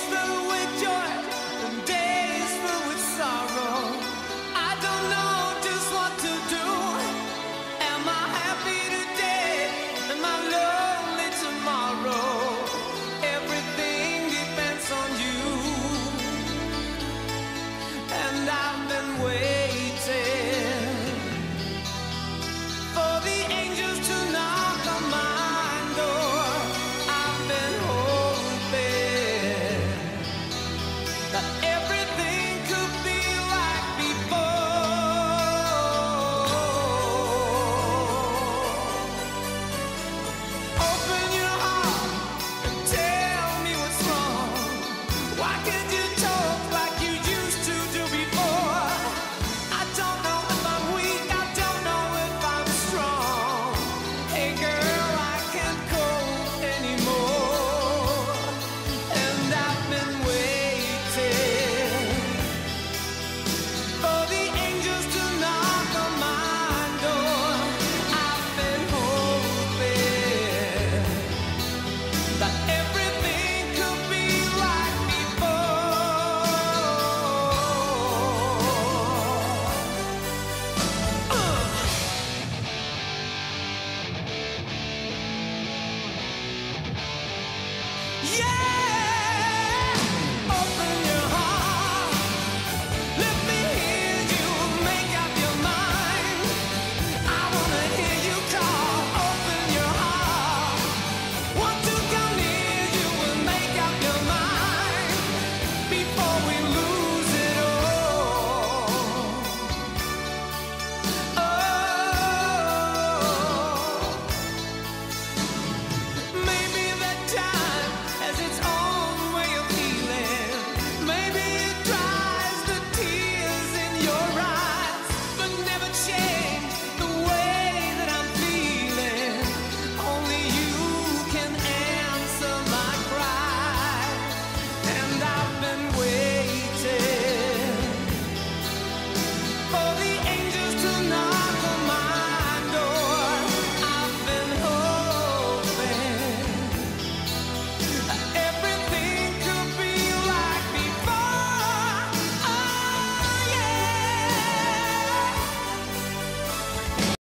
filled with joy and days filled with sorrow. I don't know just what to do. Am I happy today? Am I lonely tomorrow? Everything depends on you. And I've been waiting for the angels to knock on my door. I've been hoping that everything could be like before. Open your heart and tell me what's wrong. Why can't you talk like you used to do before? I don't know if I'm weak, I don't know if I'm strong. Hey girl, I can't cope anymore. And I've been waiting for the angels to knock on my door. I've been hoping that everything could be like before. Yeah!